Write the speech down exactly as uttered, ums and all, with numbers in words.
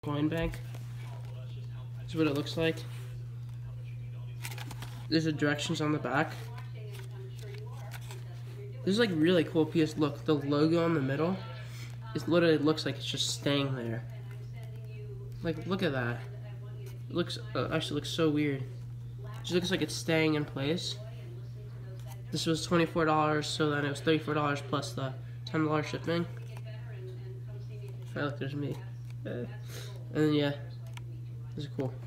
coin bank. This is what it looks like. There's the directions on the back. This is like really cool piece. Look, the logo in the middle, it literally looks like it's just staying there. Like, look at that. It looks, uh, actually looks so weird. It just looks like it's staying in place. This was twenty-four dollars, so then it was thirty-four dollars plus the ten dollars shipping. I feel like there's me. Uh, and then yeah, this is cool.